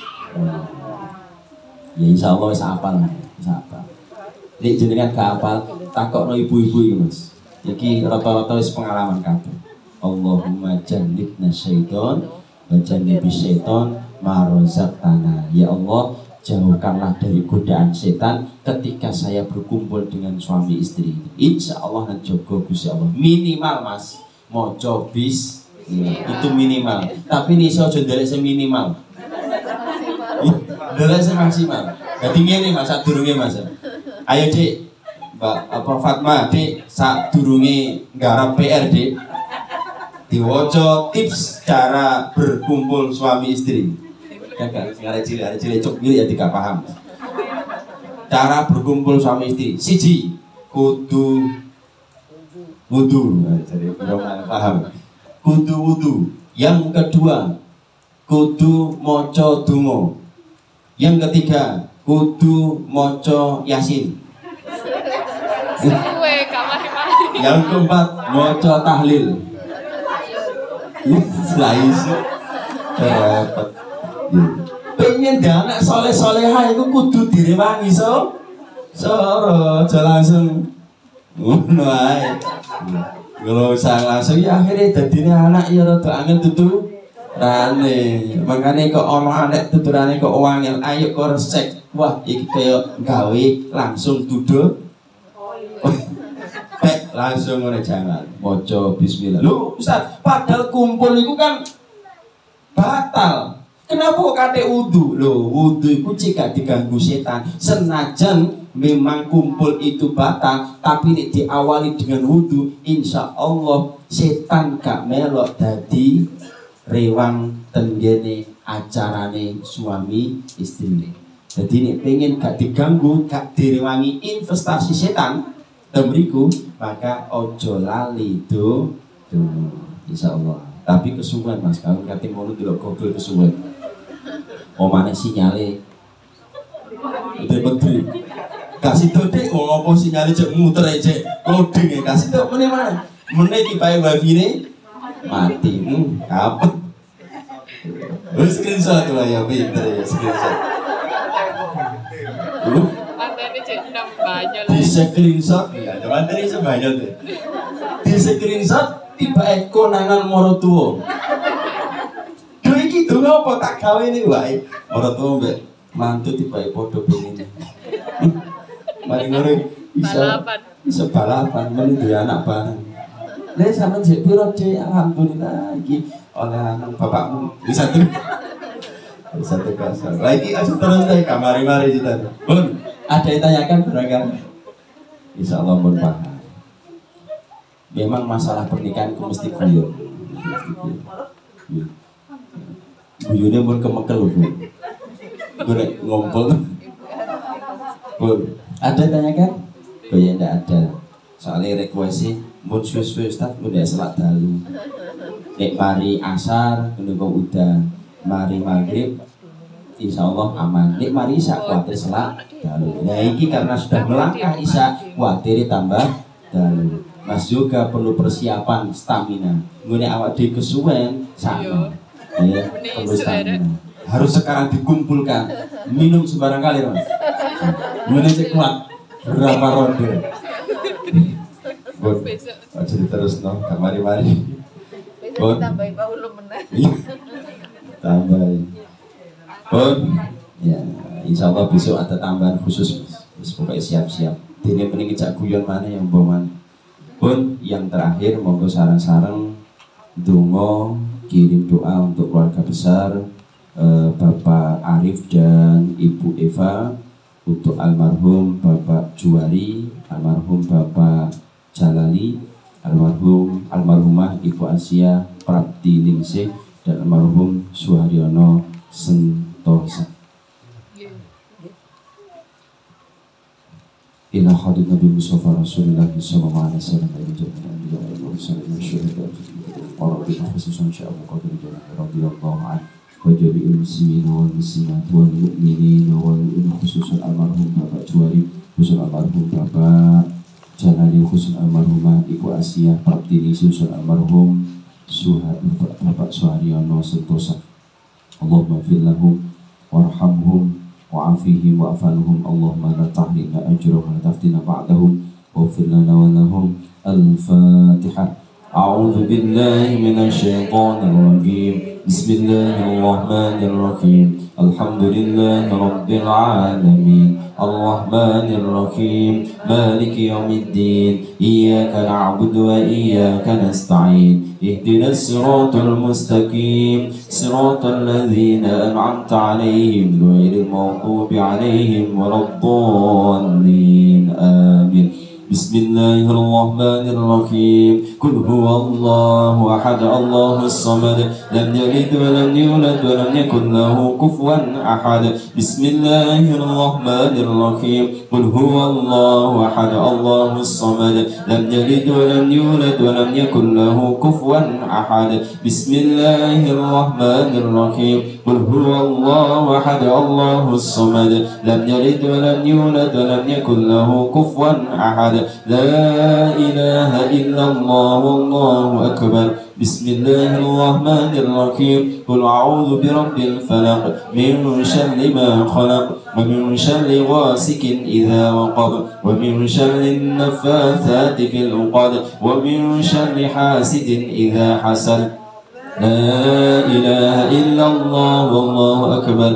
Ya insyaallah wis hafal, wis hafal. Nek jenengan gak hafal, takokno ibu-ibu iki, Mas. Iki rata-rata wis pengalaman kabeh. Allahumma jannibna syaiton wa jannibis syaiton ma razaqtana. Ya Allah, jauhkanlah dari godaan setan ketika saya berkumpul dengan suami istri. Insya Allah dan jogo Gusti Allah. Minimal Mas, moco bis ya, itu minimal. Tapi ini saya jendela saya minimal. Jendela saya maksimal. Jadi ngene Mas, sak durunge Mas. Ayo Dik, Mbak apa Fatma, Dik, sak durunge nggarap P R Dik. Diwaca tips cara berkumpul suami istri. Kakak, sekarang cilik, ada cilik cok ya tidak paham. Cara berkumpul suami istri, siji, kudu wudu, jadi belum paham. Kudu wudu. Yang kedua, kudu moco dungo. Yang ketiga, kudu moco yasin. Yang keempat, moco tahlil. Slice, repot. Pengen dia anak soleh soleha itu kudu direwangi so, soro aja langsung, ngono ae. Kalau usah langsung ya akhirnya jadinya anak ya rada angel tutu rane. Makanya kok ono anak tuturane kok wangel, ayo kok resek. Wah iki kaya gawe langsung duduk. Pek langsung ngene jangan. Maca bismillah. Lho Ustaz, padahal kumpul itu kan batal. Kenapa kok kate wudu? Loh, wudu itu jika diganggu setan. Senajan memang kumpul itu batal, tapi nek diawali dengan wudu, insya Allah setan gak melok dadi rewang tenggene acarane suami istri. Jadi nek pengen gak diganggu, gak direwangi investasi setan, temriku, maka ojo lali do do, insya Allah. Tapi kesuwen Mas, kalau kate ngono delok Google kesuwen. Omane sinyale udah menteri kasih tuh dek mau ngopo sinyale cek muter aja loading ya kasih tuh meneh mana meneh dipakai wifi ini mati hmm kapan lu screenshot lah ya pinter ya screenshot lu di screenshot ya cuman tadi sebanyak deh di screenshot tiba konangan moro tuo. Itu ngapa tak gawe ini wae. Ora tuh mbek mantu tibae padha pengen. Mari ngono bisa bisa balapan men duwe anak bareng. Lha sampeyan jek piro Dik? Alhamdulillah iki oleh anak bapakmu bisa tuh. Bisa tuh kasar. Lagi aja terus deh kamari-mari kita. Bun, ada yang tanyakan barangkali? Insyaallah pun paham. Memang masalah pernikahan itu mesti guyon. Guyune pun kemekel Bu. Gue ngompol. Bu, ada tanyakan? Oh ya enggak ada. Soalnya request mun suwe-suwe Ustaz udah salat dalu. Nek mari asar menunggu udah mari maghrib insyaallah aman. Nek mari isya kuwatir salat dalu. Nah iki karena sudah melangkah isya kuwatir tambah dalu. Mas juga perlu persiapan stamina. Ngene awak dhewe kesuwen sama. Ya, harus sekarang dikumpulkan. Minum sembarang kali Mas. Mencek kuat berapa ronde. Bon, jadi terus no, kamari-mari. Bon, tambahin bau lu menang. Tambahin. Bon, ya, insya Allah besok ada tambahan khusus. Mas. Pokoknya siap-siap. Dene mending ngejak guyon mana yang bawa. Bon, yang terakhir monggo sarang-sarang donga kirim doa untuk keluarga besar eh, Bapak Arif dan Ibu Eva, untuk almarhum Bapak Juwari, almarhum Bapak Jalali, almarhum almarhumah Ibu Asia Prabdi Ningsih, dan almarhum Suharyono Sentosa. Ila hadid Nabi Mustafa Rasulullah sallallahu alaihi wasallam ila jannah ila al-mursalin syuhada wa rabbina khususan sya'abu qadri radhiyallahu anhu wa jami'il muslimin wal muslimat wal mu'minin wal mu'minin khususan almarhum Bapak Juwari, khususan almarhum Bapak Jalali, khususan almarhumah Ibu Asia Prabdi Ningsih, khususan almarhum Bapak Suharyono Sentosa. Allahumma fir lahum warhamhum wa'afihim wa'afanhum. Allahumma la tahrimna ajrahum wa la taftina ba'dahum waghfir lana wa lahum. Al-Fatihah. A'udzu billahi minasy syaithanir rajim. Bismillahirrahmanirrahim. Alhamdulillahi rabbil alamin. Arrahmanir rahim. Maliki yaumiddin. Iyyaka na'budu wa iyyaka nasta'in. Ihdinas siratal mustaqim. Siratal ladzina an'amta 'alaihim ghairil maghdubi 'alaihim waladdallin. Amin. Bismillahirrahmanirrahim. Qul huwallahu ahad, Allahus samad, lam yalid wa lam yulad wa lam yakul lahu kufuwan ahad. Bismillahirrahmanirrahim. Qul huwallahu ahad, Allahus samad, lam yalid wa lam yulad wa lam yakul lahu kufuwan ahad. Bismillahirrahmanirrahim. Qul huwallahu ahad, Allahus samad, lam yalid wa lam yulad wa lam yakul lahu kufuwan ahad. La ilaha illallah wallahu akbar. Bismillahirrahmanirrahim. Qul a'udzu birabbil falaq min syarri ma khalaq wa min syarri ghasikin idza waqab wa min syarri naffatsati fil 'uqad wa min syarri hasidin idza hasad. La ilaha illallah wallahu akbar.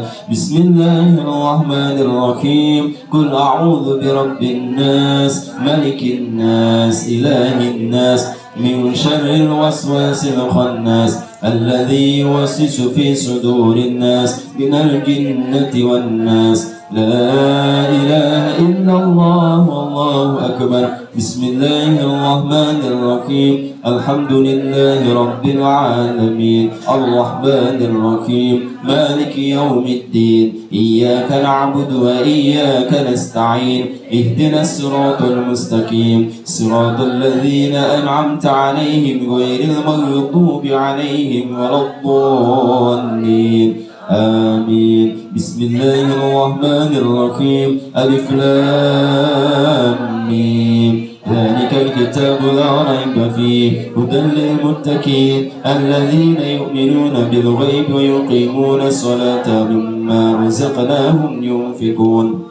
Bismillahirrahmanirrahim. Qul a'udzu birabbin nas malikin nas ilahin nas min syarril waswasil khannas alladzi yuwaswisu fi sudurin nas minal jinnati wan nas. La ilaha illallah wallahu akbar. Bismillahirrahmanirrahim. Alhamdulillahi rabbil alamin. Arrahmanir rahim. Maliki yaumiddin. Iyyaka na'budu wa iyyaka nasta'in. Ihdinas siratal mustaqim. Siratal ladzina an'amta 'alaihim ghairil maghdubi 'alaihim waladdallin. Amin. Bismillahirrahmanirrahim. Alif Lam Mim. Dzalikal kitabu la raiba fihi hudan lil muttaqin alladzina yu'minuna bil ghaibi wa yuqimuna as-salata mimma razaqnahum yunfiqun.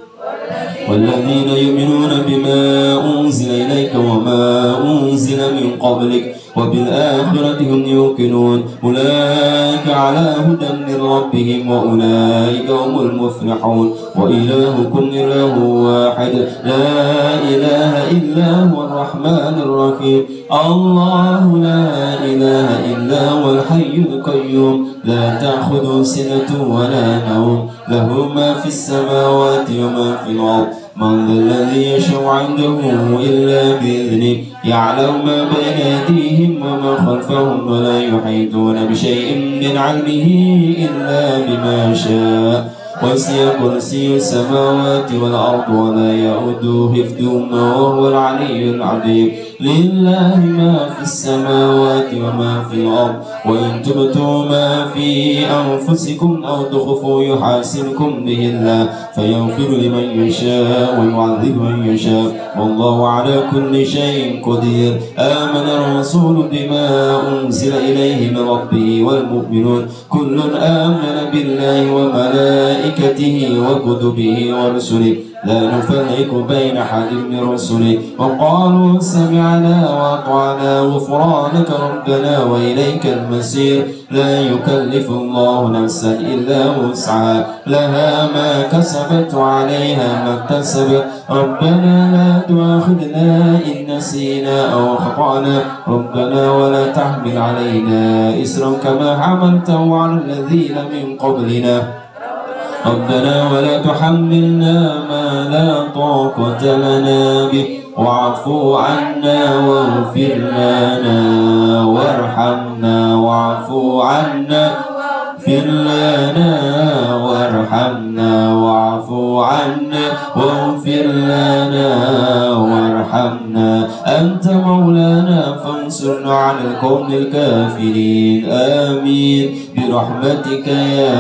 والذين يؤمنون بما أنزل إليك وما أنزل من قبلك وبالآخرة هم يوقنون. أولئك على هدى من ربهم وأولئك هم المفلحون. وإلهكم إله واحد لا إله إلا هو الرحمن الرحيم. الله لا إله إلا هو الحي القيوم لا تأخذه سنة ولا نوم له ما في السماوات وما في الأرض. من ذا الذي يشفع عنده إلا بإذنه يعلم ما بين أيديهم وما خلفهم ولا يحيطون بشيء من علمه إلا بما شاء. وسع كرسي السماوات والأرض ولا يؤوده حفظهما وهو العلي العظيم. لله ما في السماوات وما في الأرض. وإن تبتوا ما في أنفسكم أو تخفوا يحاسبكم به الله فيغفر لمن يشاء ويعذب من يشاء والله على كل شيء قدير. آمن الرسول بما أنزل إليه من ربه والمؤمنون كل آمن بالله وملائكته وكتبه ورسله لا نفرق بين أحد من رسله وقالوا سمعنا وأطعنا غفرانك ربنا وإليك المصير. لا يكلف الله نفسا إلا وسعها لها ما كسبت وعليها ما اكتسبت. ربنا لا تؤاخذنا إن نسينا أو أخطأنا ربنا ولا تحمل علينا إصرا كما حملته على الذين من قبلنا ربنا ولا تحملنا ما لا طاقة لنا به واعف عنا واغفر لنا وارحمنا واعف عنا واغفر لنا وارحمنا واعف عنا واغفر لنا وارحمنا أنت مولانا فانصرنا على القوم الكافرين. آمين برحمتك يا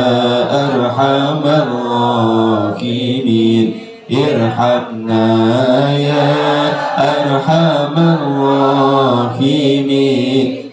أرحم الراحمين. ارحمنا يا أرحم الراحمين.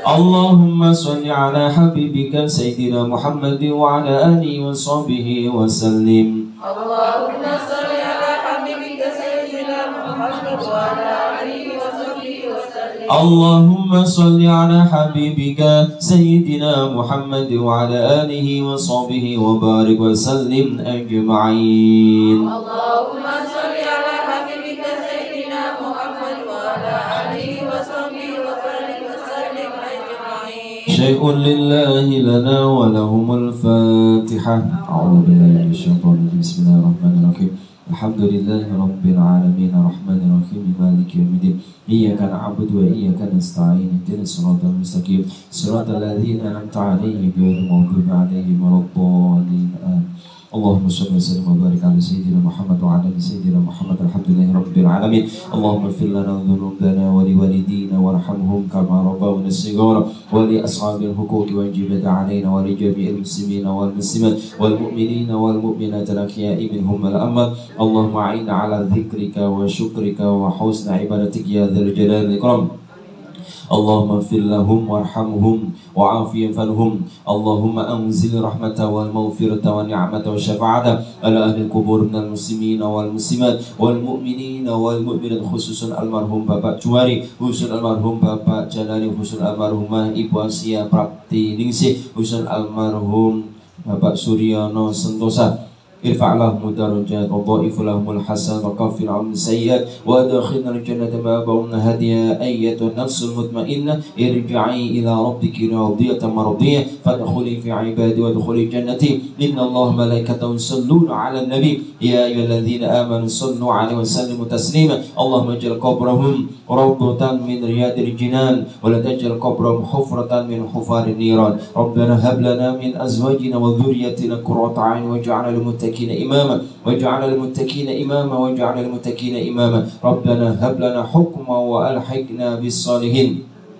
اللهم صل على حبيبك سيدنا محمد وعلى آله وصحبه وسلم. اللهم صل على حبيبك سيدنا محمد وعلى آله وصحبه وسلم. اللهم صل على حبيبك سيدنا محمد وعلى آله وصحبه وبارك وسلم أجمعين. اللهم صل على حبيبك سيدنا محمد وعلى آله وصحبه وبارك وسلم أجمعين. شيء لله لنا ولهم الفاتحة. أعوذ بالله من الشيطان الرجيم. بسم الله الرحمن الرحيم. الحمد لله رب العالمين الرحمن الرحيم مالك يوم الدين إياك نعبد وإياك نستعين اهدنا الصراط المستقيم صراط الذين أنعمت عليهم غير المغضوب عليهم ولا الضالين آمين. اللهم صل وسلم وبارك على سيدنا محمد وعلى ال سيدنا محمد الحمد لله رب العالمين. اللهم اغفر لنا ذنوبنا ولوالدينا وارحمهم كما ربونا صغارا ولأصحاب الحقوق والجبال علينا ولجميع المسلمين والمسلمات والمؤمنين والمؤمنات الأحياء منهم والأموات. اللهم أعنا على ذكرك وشكرك وحسن عبادتك يا ذا الجلال والإكرام. اللهم اغفر لهم وارحمهم وعافهم عنهم. اللهم أنزل رحمة والمغفرة والنعمة والشفاعة على أهل القبور من المسلمين والمسلمات والمؤمنين والمؤمنات خصوصا المرحوم Bapak Juwari, khusus almarhum Bapak Jalali, khusus almarhumah Ibu Asia Prapti Ningsih, khusus almarhum Bapak Suryono Sentosa. ارفع لهم درجات وضائف لهم الحسن وكفر عنهم السيئات وادخلنا الجنة ما بعنا هديا أيتها النفس المطمئنة ارجعي إلى ربك راضية مرضية فادخلي في عبادي وادخلي جنتي إن الله ملائكته يصلون على النبي يا أيها الذين آمنوا صلوا عليه وسلموا تسليما. اللهم اجعل قبرهم روضة من رياض الجنان ولا تجعل قبرهم حفرة من حفار النيران. ربنا هب لنا من أزواجنا وذريتنا قرة أعين واجعلنا للمتقين إماما واجعل المتقين إماما واجعل المتقين إماما. ربنا هب لنا حكما وألحقنا بالصالحين.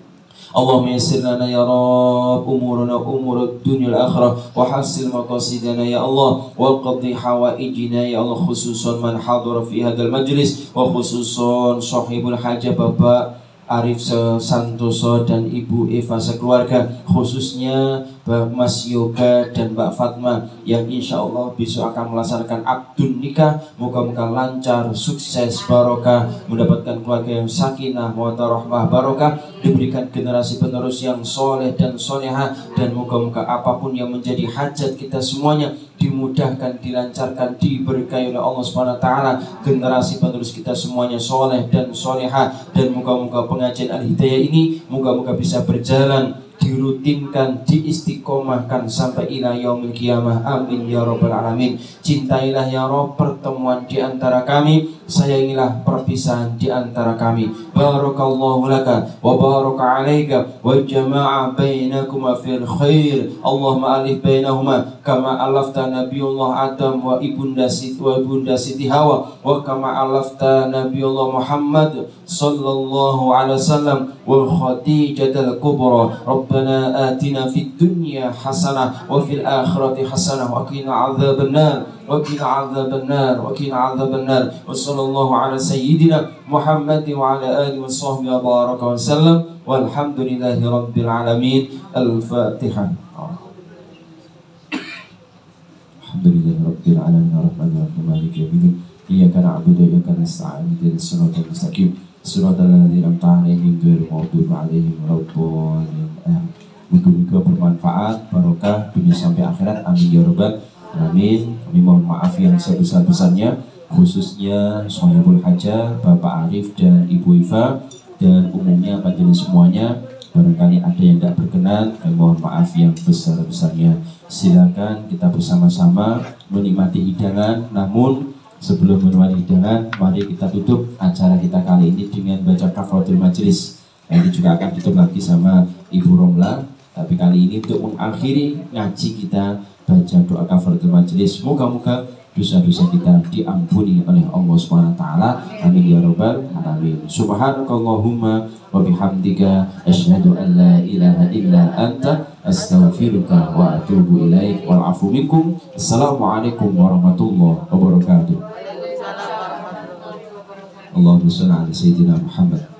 اللهم يسر لنا يا رب أمورنا أمور الدنيا والآخرة وحسن مقاصدنا يا الله وقضي حوائجنا يا الله خصوصا من حضر في هذا المجلس وخصوصا صاحب الحاجة Bapak Arif Santoso dan Ibu Eva sekeluarga, khususnya Mas Yoga dan Mbak Fatma yang insya Allah besok akan melaksanakan akad nikah. Moga-moga lancar, sukses, barokah, mendapatkan keluarga yang sakinah, mawaddah, rahmah, barokah, diberikan generasi penerus yang soleh dan soleha, dan moga-moga apapun yang menjadi hajat kita semuanya dimudahkan, dilancarkan, diberkahi oleh Allah Subhanahu wa taala. Generasi penerus kita semuanya soleh dan soleha, dan moga-moga pengajian Al-Hidayah ini moga-moga bisa berjalan, dirutinkan, diistiqomahkan sampai ila yaumil qiyamah. Amin ya rabbal alamin. Cintailah ya Rabb pertemuan di antara kami, sayangilah perpisahan di antara kami. Barakallahu laka wa baraka alaika wa jama'a bainakuma fil khair. Allahumma alif bainahuma kama alafta Nabiullah Adam wa ibunda Siti wa ibunda Siti Hawa wa kama alafta Nabiullah Muhammad sallallahu alaihi wasallam wa Khadijatul Kubra. Rabbana atina fid dunya hasanah wa fil akhirati hasanah wa qina adzaban nar wa qina adzaban nar wa qina adzaban nar. Wa sallallahu ala sayyidina Muhammad wa ala alihi wa sahbihi wa baraka wa sallam walhamdulillahi rabbil alamin. Al-Fatihah. Alhamdulillahi rabbil alamin arrahmanir rahim maliki yaumiddin iyyaka na'budu wa iyyaka nasta'in ihdinas siratal mustaqim siratal ladzina an'amta 'alaihim ghairil maghdubi 'alaihim waladdallin. Muga-muga bermanfaat, barokah dunia sampai akhirat. Amin ya rabbal alamin. Kami mohon maaf yang sebesar-besarnya, khususnya Sohibul Hajah, Bapak Arif dan Ibu Iva, dan umumnya majelis semuanya. Barangkali ada yang tidak berkenan, kami mohon maaf yang besar-besarnya. Silakan kita bersama-sama menikmati hidangan. Namun sebelum menikmati hidangan, mari kita tutup acara kita kali ini dengan baca kafaratul majelis. Nanti juga akan tutup lagi sama Ibu Romla. Tapi kali ini untuk mengakhiri ngaji kita baca doa kafaratul majelis. Moga-moga dosa-dosa kita diampuni oleh Allah Subhanahu wa taala. Amin ya rabbal alamin. Subhanakallahumma wa bihamdika asyhadu an la ilaha illa anta astaghfiruka wa atubu ilaik. Wal afu minkum. Assalamualaikum warahmatullahi wabarakatuh. Allahumma shalli ala sayyidina Muhammad